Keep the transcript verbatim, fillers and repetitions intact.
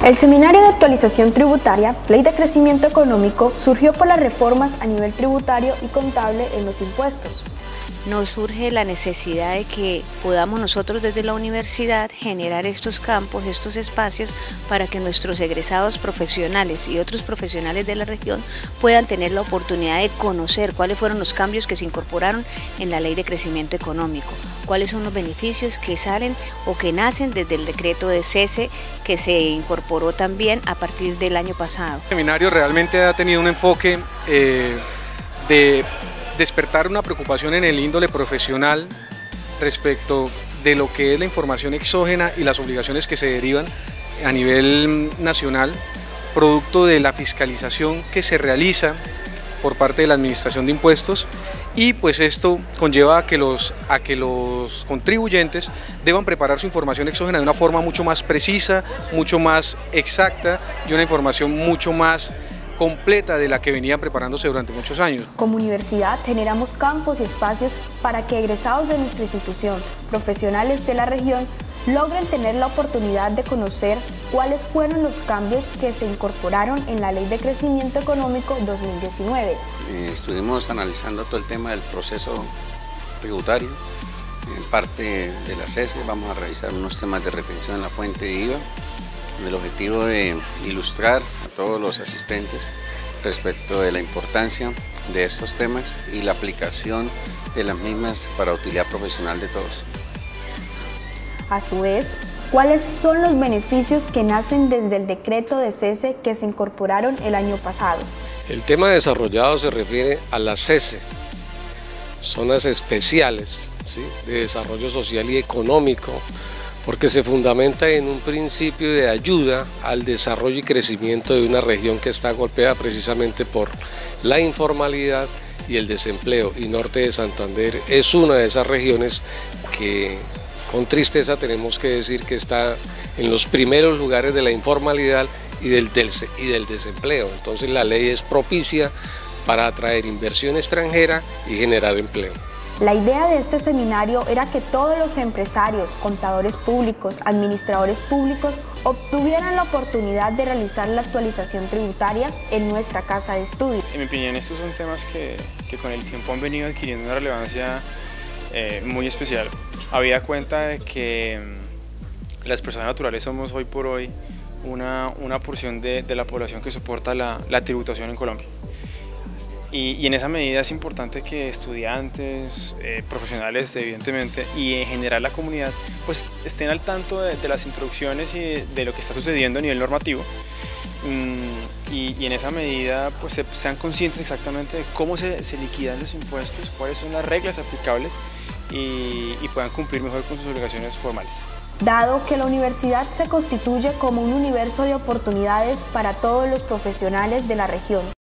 El Seminario de Actualización Tributaria, Ley de Crecimiento Económico, surgió por las reformas a nivel tributario y contable en los impuestos. Nos surge la necesidad de que podamos nosotros desde la universidad generar estos campos, estos espacios para que nuestros egresados profesionales y otros profesionales de la región puedan tener la oportunidad de conocer cuáles fueron los cambios que se incorporaron en la Ley de Crecimiento Económico, cuáles son los beneficios que salen o que nacen desde el decreto de cese que se incorporó también a partir del año pasado. El seminario realmente ha tenido un enfoque eh, de despertar una preocupación en el índole profesional respecto de lo que es la información exógena y las obligaciones que se derivan a nivel nacional, producto de la fiscalización que se realiza por parte de la Administración de Impuestos, y pues esto conlleva a que los, a que los contribuyentes deban preparar su información exógena de una forma mucho más precisa, mucho más exacta y una información mucho más completa de la que venían preparándose durante muchos años. Como universidad generamos campos y espacios para que egresados de nuestra institución, profesionales de la región, logren tener la oportunidad de conocer cuáles fueron los cambios que se incorporaron en la Ley de Crecimiento Económico dos mil diecinueve. Eh, estuvimos analizando todo el tema del proceso tributario, en parte de la cese, vamos a revisar unos temas de retención en la fuente de I V A, con el objetivo de ilustrar a todos los asistentes respecto de la importancia de estos temas y la aplicación de las mismas para utilidad profesional de todos. A su vez, ¿cuáles son los beneficios que nacen desde el decreto de cese que se incorporaron el año pasado? El tema desarrollado se refiere a la cese, zonas especiales, ¿sí?, de desarrollo social y económico, porque se fundamenta en un principio de ayuda al desarrollo y crecimiento de una región que está golpeada precisamente por la informalidad y el desempleo, y Norte de Santander es una de esas regiones que con tristeza tenemos que decir que está en los primeros lugares de la informalidad y del, del, y del desempleo. Entonces la ley es propicia para atraer inversión extranjera y generar empleo. La idea de este seminario era que todos los empresarios, contadores públicos, administradores públicos obtuvieran la oportunidad de realizar la actualización tributaria en nuestra casa de estudio. En mi opinión, estos son temas que, que con el tiempo han venido adquiriendo una relevancia eh, muy especial. Habida cuenta de que mm, las personas naturales somos hoy por hoy una, una porción de, de la población que soporta la, la tributación en Colombia. Y, y en esa medida es importante que estudiantes, eh, profesionales evidentemente, y en general la comunidad pues estén al tanto de, de las introducciones y de, de lo que está sucediendo a nivel normativo, mm, y, y en esa medida pues se, sean conscientes exactamente de cómo se, se liquidan los impuestos, cuáles son las reglas aplicables y, y puedan cumplir mejor con sus obligaciones formales. Dado que la universidad se constituye como un universo de oportunidades para todos los profesionales de la región.